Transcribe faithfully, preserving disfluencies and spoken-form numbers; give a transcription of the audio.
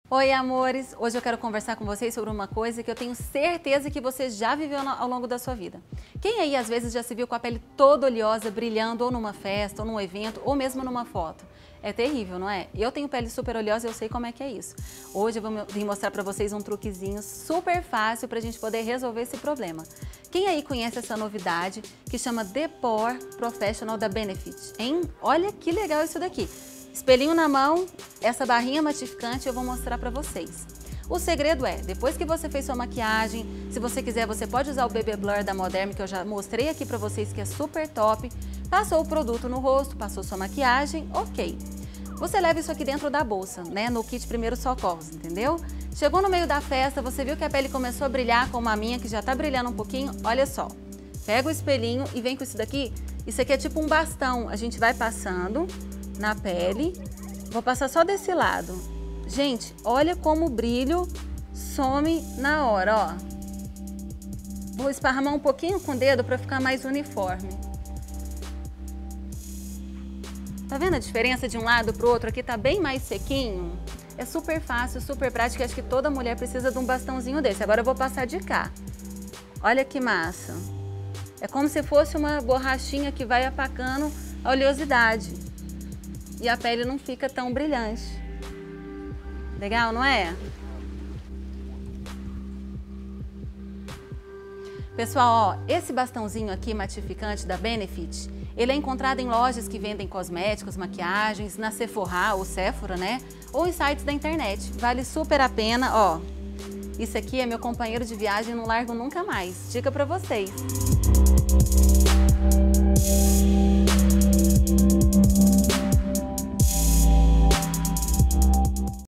Oi, amores! Hoje eu quero conversar com vocês sobre uma coisa que eu tenho certeza que você já viveu ao longo da sua vida. Quem aí às vezes já se viu com a pele toda oleosa, brilhando ou numa festa, ou num evento, ou mesmo numa foto? É terrível, não é? Eu tenho pele super oleosa e eu sei como é que é isso. Hoje eu vou vir mostrar pra vocês um truquezinho super fácil pra gente poder resolver esse problema. Quem aí conhece essa novidade que chama The Pore Professional da Benefit, hein? Olha que legal isso daqui! Espelhinho na mão, essa barrinha matificante eu vou mostrar pra vocês. O segredo é, depois que você fez sua maquiagem, se você quiser você pode usar o B B Blur da Moderme, que eu já mostrei aqui pra vocês que é super top. Passou o produto no rosto, passou sua maquiagem, ok. Você leva isso aqui dentro da bolsa, né, no kit Primeiros Socorros, entendeu? Chegou no meio da festa, você viu que a pele começou a brilhar, como a minha, que já tá brilhando um pouquinho, olha só. Pega o espelhinho e vem com isso daqui, isso aqui é tipo um bastão, a gente vai passando na pele, vou passar só desse lado. Gente, olha como o brilho some na hora, ó. Vou esparramar um pouquinho com o dedo para ficar mais uniforme. Tá vendo a diferença de um lado pro outro? Aqui tá bem mais sequinho. É super fácil, super prático, acho que toda mulher precisa de um bastãozinho desse. Agora eu vou passar de cá. Olha que massa. É como se fosse uma borrachinha que vai apacando a oleosidade. E a pele não fica tão brilhante. Legal, não é? Pessoal, ó, esse bastãozinho aqui matificante da Benefit, ele é encontrado em lojas que vendem cosméticos, maquiagens, na Sephora ou Sephora, né? Ou em sites da internet. Vale super a pena, ó. Isso aqui é meu companheiro de viagem, não largo nunca mais. Dica pra vocês.